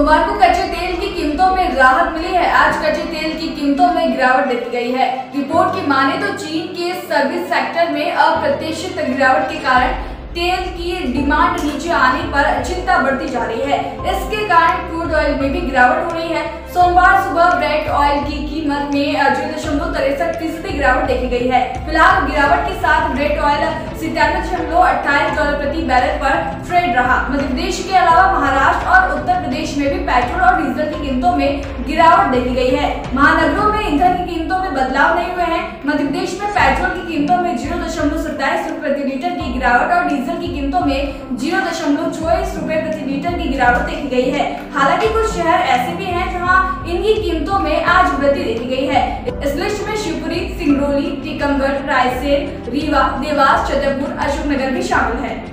सोमवार को कच्चे तेल की कीमतों में राहत मिली है। आज कच्चे तेल की कीमतों में गिरावट देखी गई है। रिपोर्ट की माने तो चीन के सर्विस सेक्टर में अप्रत्याशित गिरावट के कारण तेल की डिमांड नीचे आने पर चिंता बढ़ती जा रही है। इसके कारण क्रूड ऑयल में भी गिरावट हो रही है। सोमवार सुबह ब्रेंट ऑयल की कीमत में 0.63% गिरावट देखी गई है। फिलहाल गिरावट के साथ ब्रेंट ऑयल $97.28 प्रति बैरल पर ट्रेड रहा। मध्य प्रदेश के अलावा महाराष्ट्र और उत्तर प्रदेश में भी पेट्रोल और डीजल की कीमतों में गिरावट देखी गई है। महानगरों में ईंधन की कीमतों में बदलाव नहीं हुए हैं। मध्य प्रदेश में पेट्रोल की कीमतों में 0.27 रुपए प्रति लीटर की गिरावट और डीजल की कीमतों में 0.24 रुपए प्रति लीटर की गिरावट देखी गई है। हालांकि कुछ शहर ऐसे भी हैं जहां इनकी कीमतों में आज वृद्धि देखी गई है। इस लिस्ट में शिवपुरी, सिंगरौली, टीकमगढ़, रायसेन, रीवा, देवास, छतरपुर, अशोकनगर भी शामिल है।